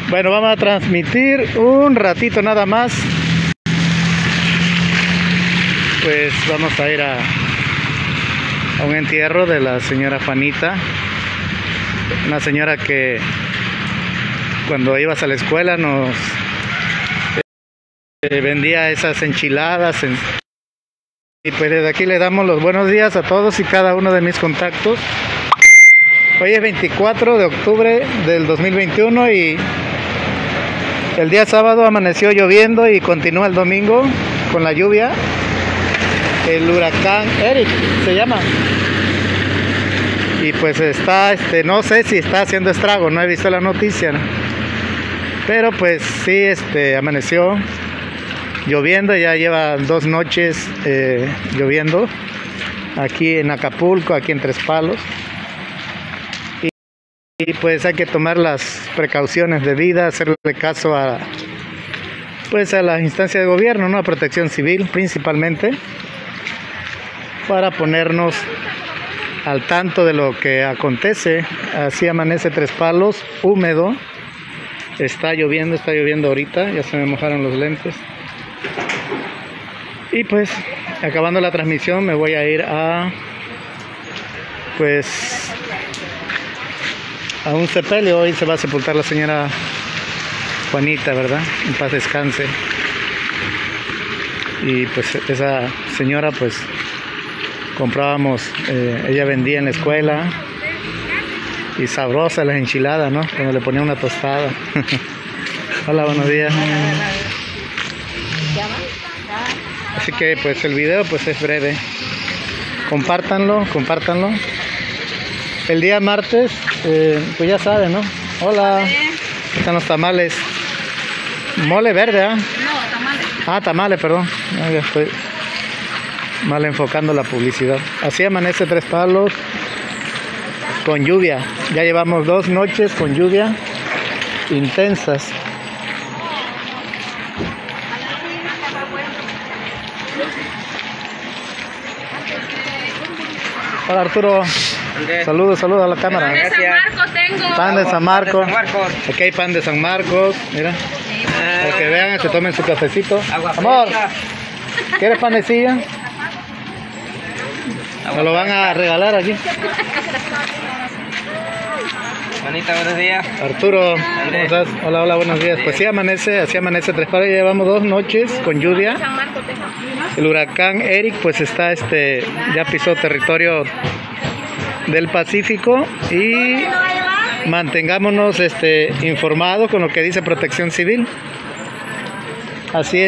Bueno, vamos a transmitir un ratito nada más. Pues vamos a ir a un entierro de la señora Juanita, una señora que cuando ibas a la escuela nos vendía esas enchiladas. Y pues desde aquí le damos los buenos días a todos y cada uno de mis contactos. Hoy es 24 de octubre del 2021 y el día sábado amaneció lloviendo y continúa el domingo con la lluvia. El huracán Eric se llama. Y pues está, no sé si está haciendo estrago, no he visto la noticia, ¿no? Pero pues sí, amaneció lloviendo, ya lleva 2 noches lloviendo aquí en Acapulco, aquí en Tres Palos. Y pues hay que tomar las precauciones debidas, hacerle caso a las instancias de gobierno, ¿no? A Protección Civil principalmente, para ponernos al tanto de lo que acontece. Así amanece Tres Palos, húmedo, está lloviendo ahorita, ya se me mojaron los lentes. Y pues acabando la transmisión me voy a ir a un sepelio. Hoy se va a sepultar la señora Juanita, ¿verdad? En paz descanse. Y pues esa señora, pues comprábamos, ella vendía en la escuela, y sabrosa las enchiladas, ¿no? Cuando le ponía una tostada. Hola, buenos días. Así que pues el video pues es breve. Compártanlo. El día martes, pues ya saben, ¿no? Hola. Están los tamales. Mole verde, ¿ah? No, tamales. Ah, tamales, perdón. Ya estoy mal enfocando la publicidad. Así amanece Tres Palos con lluvia. Ya llevamos 2 noches con lluvia intensas. Hola Arturo. Saludos a la cámara. Pan de San Marcos tengo. Pan de San Marcos. Aquí hay pan de San Marcos. Mira. Para que vean, se tomen su cafecito. Amor, ¿quieres panecilla? Me lo van a regalar aquí. Juanita, buenos días. Arturo, ¿cómo estás? Hola, buenos días. Pues sí amanece, así amanece Tres Palos. Ya llevamos 2 noches con lluvia. El huracán Eric pues está, ya pisó territorio del Pacífico, y mantengámonos informados con lo que dice Protección Civil. Así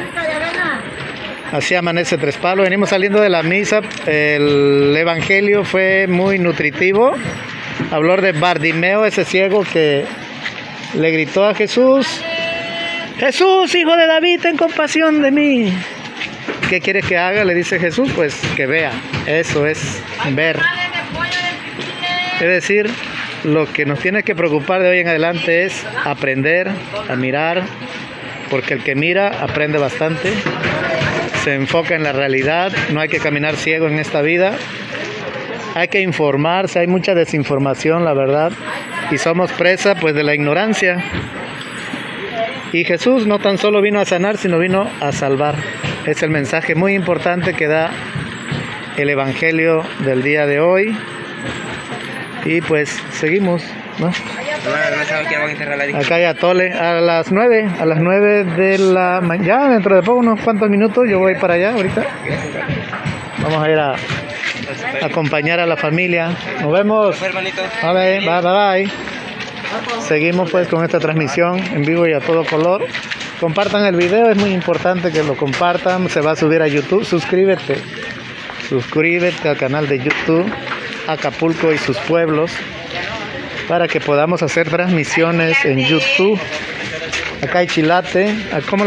así amanece Tres Palos. Venimos saliendo de la misa. El evangelio fue muy nutritivo. Habló de Bartimeo, ese ciego que le gritó a Jesús: Jesús, hijo de David, ten compasión de mí. ¿Qué quieres que haga? Le dice Jesús. Pues que vea. Eso es ver. Es decir, lo que nos tiene que preocupar de hoy en adelante es aprender a mirar, porque el que mira aprende bastante, se enfoca en la realidad. No hay que caminar ciego en esta vida, hay que informarse. Hay mucha desinformación, la verdad, y somos presa pues de la ignorancia. Y Jesús no tan solo vino a sanar, sino vino a salvar. Es el mensaje muy importante que da el evangelio del día de hoy. Y pues seguimos, ¿no? Acá hay atole a las 9 de la mañana. Ya dentro de poco, unos cuantos minutos, yo voy para allá ahorita. Vamos a ir a acompañar a la familia. Nos vemos. Bye. Seguimos pues con esta transmisión en vivo y a todo color. Compartan el video, es muy importante que lo compartan. Se va a subir a YouTube. Suscríbete al canal de YouTube Acapulco y sus pueblos, para que podamos hacer transmisiones en YouTube. Acá hay chilate. ¿Cómo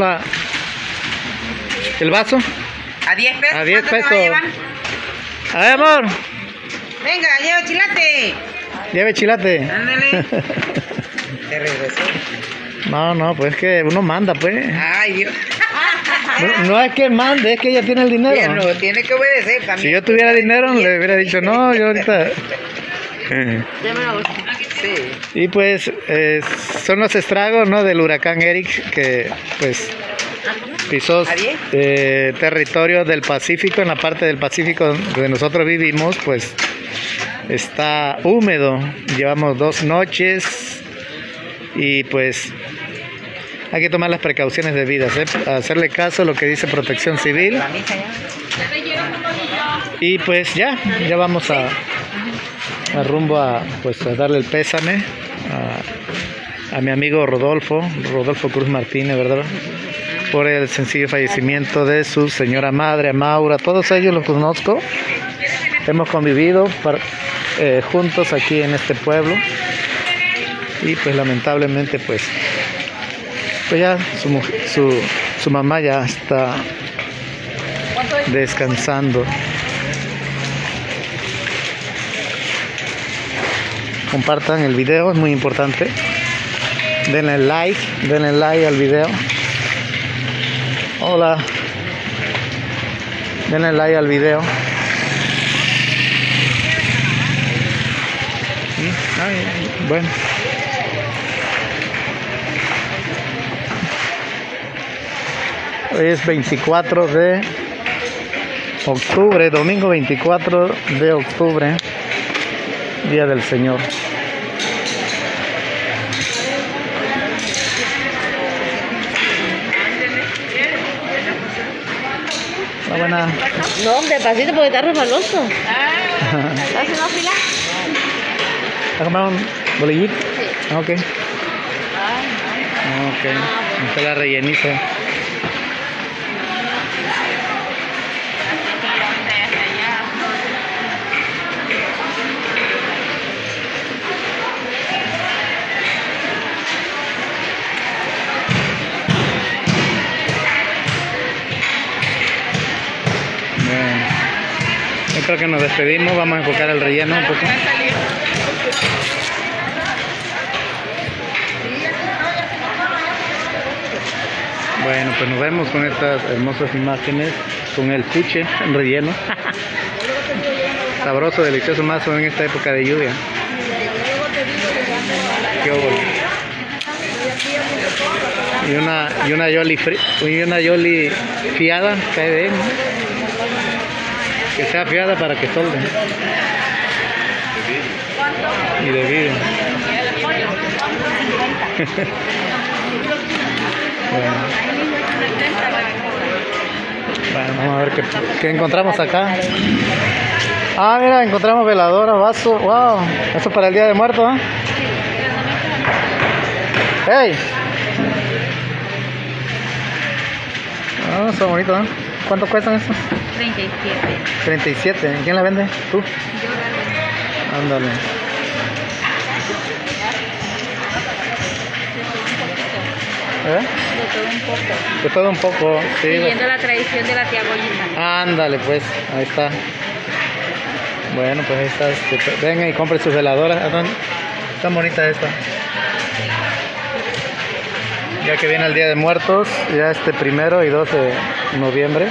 el vaso? A 10 pesos. A 10 pesos. A ver, amor. Venga, lleva chilate. Lleve chilate. Ándale. Te regresó. No, pues es que uno manda, pues. Ay, Dios. No es que mande, es que ella tiene el dinero. No, tiene que obedecer también. Si yo tuviera dinero, le hubiera dicho, no, yo ahorita. Dame la bolsa. Sí. Y pues son los estragos, ¿no?, del huracán Eric, que pues pisó territorio del Pacífico. En la parte del Pacífico donde nosotros vivimos, pues está húmedo. Llevamos 2 noches y pues hay que tomar las precauciones debidas, hacerle caso a lo que dice Protección Civil. Y pues ya vamos a rumbo a darle el pésame a mi amigo Rodolfo Cruz Martínez, ¿verdad?, por el sencillo fallecimiento de su señora madre, a Maura. Todos ellos los conozco, hemos convivido juntos aquí en este pueblo, y pues lamentablemente pues ya su mamá ya está descansando. Compartan el video, es muy importante. Denle like al video. Hola. Denle like al video. Bueno. Hoy es 24 de octubre, domingo 24 de octubre, Día del Señor. Buena. No, despacito porque está resbaloso. ¿Estás haciendo fila? ¿Has comprado un bolillito? Sí. Ok. Esta la rellenita. Yo creo que nos despedimos, vamos a enfocar el relleno un poco. Bueno, pues nos vemos con estas hermosas imágenes, con el puche en relleno. Sabroso, delicioso, más en esta época de lluvia. Qué bueno. Y una yoli fiada, cae bien, ¿no? Que sea fiada para que solde. Y de vidrio. Bueno, vamos a ver qué encontramos acá. Ah, mira, encontramos veladora, vaso. Wow, eso para el Día de Muertos, ¿eh? ¡Hey! Ah, son bonitos, ¿eh? ¿Cuánto cuestan estos? 37. 37. ¿Quién la vende? ¿Tú? Yo la vendo. Ándale. De todo un poco. De todo un poco, sí. Siguiendo la tradición de la tía Goyita. Ándale, pues, ahí está. Bueno, pues ahí está. Venga y compre sus veladoras. Están bonitas estas. Ya que viene el Día de Muertos, ya 1 y 2 de noviembre.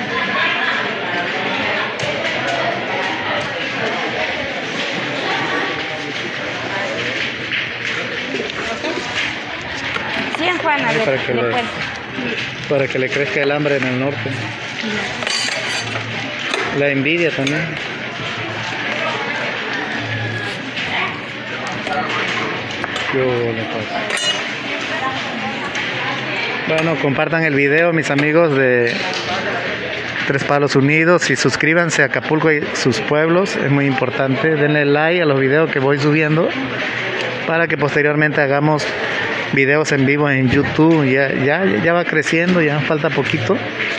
Sí, Juana, para que le crezca el hambre en el norte. La envidia también. Bueno, compartan el video, mis amigos de Tres Palos Unidos, y suscríbanse a Acapulco y sus pueblos, es muy importante. Denle like a los videos que voy subiendo para que posteriormente hagamos videos en vivo en YouTube. Ya va creciendo, ya falta poquito.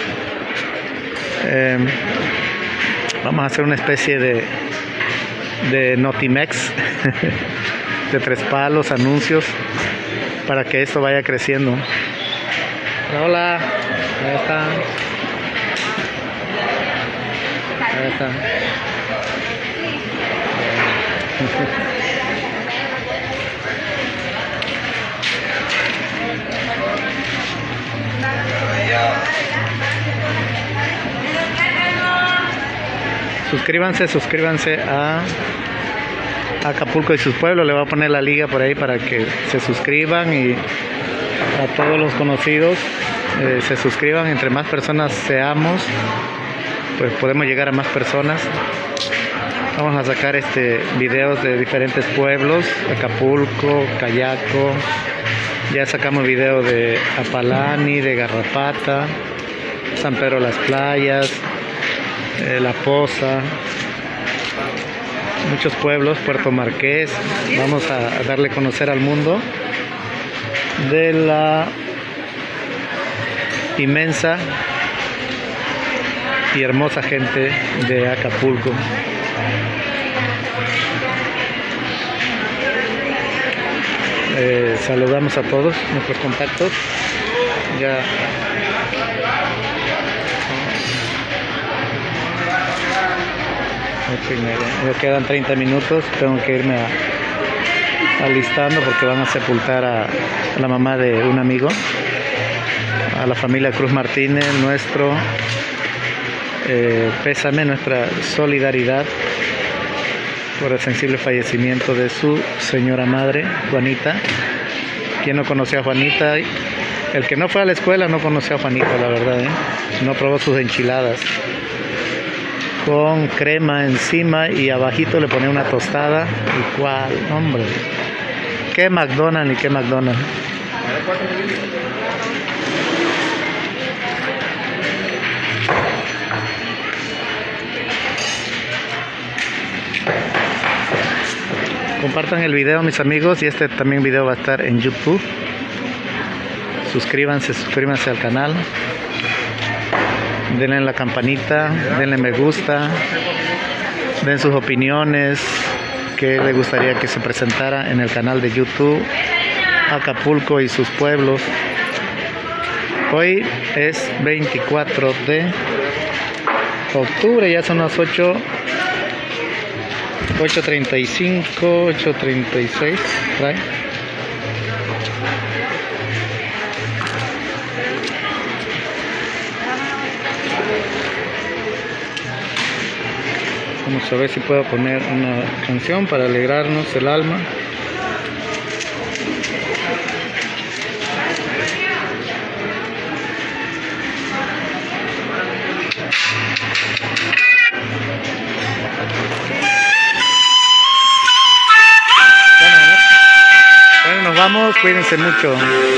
Vamos a hacer una especie de Notimex de Tres Palos, anuncios, para que esto vaya creciendo. Hola, ahí está. Ahí está. suscríbanse a Acapulco y sus pueblos. Le voy a poner la liga por ahí para que se suscriban, y a todos los conocidos se suscriban. Entre más personas seamos, pues podemos llegar a más personas. Vamos a sacar videos de diferentes pueblos: Acapulco, Cayaco. Ya sacamos video de Apalani, de Garrapata, San Pedro Las Playas, La Poza, muchos pueblos, Puerto Marqués. Vamos a darle a conocer al mundo de la inmensa y hermosa gente de Acapulco. Saludamos a todos nuestros contactos. Ya me quedan 30 minutos. Tengo que irme alistando porque van a sepultar a la mamá de un amigo, a la familia Cruz Martínez. Nuestro pésame, nuestra solidaridad por el sensible fallecimiento de su señora madre, Juanita. ¿Quién no conoció a Juanita? El que no fue a la escuela no conoció a Juanita, la verdad, ¿eh? No probó sus enchiladas con crema encima y abajito le ponía una tostada. ¿Y cuál? Hombre, qué McDonald's y qué McDonald's. Compartan el video, mis amigos, y también video va a estar en YouTube. Suscríbanse al canal. Denle en la campanita, denle me gusta, den sus opiniones, que les gustaría que se presentara en el canal de YouTube Acapulco y sus pueblos. Hoy es 24 de octubre, ya son las 8:35, 8:36, ¿right? Vamos a ver si puedo poner una canción para alegrarnos el alma. Bueno, nos vamos, cuídense mucho.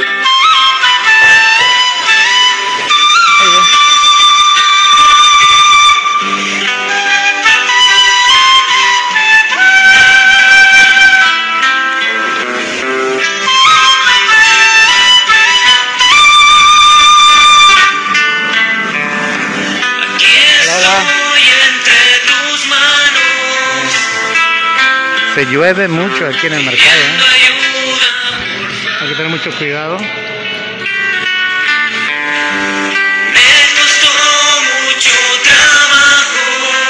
Se llueve mucho aquí en el mercado, ¿eh? Hay que tener mucho cuidado. Me costó mucho trabajo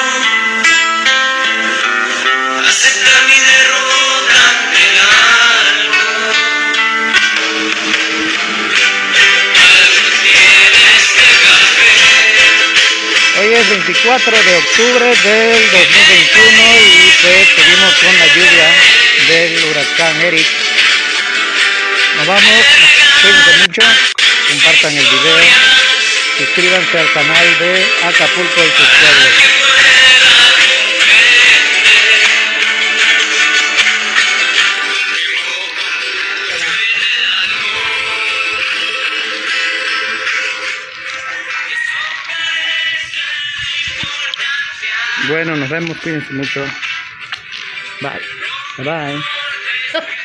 aceptar mi derrota ante el algo. Algo tiene este café. Hoy es 24 de octubre del 2021 y pues seguimos con la lluvia del huracán Eric. Nos vamos, cuídense mucho, compartan el video, suscríbanse al canal de Acapulco y sus pueblos. Bueno, nos vemos, cuídense mucho. Bye. Bye.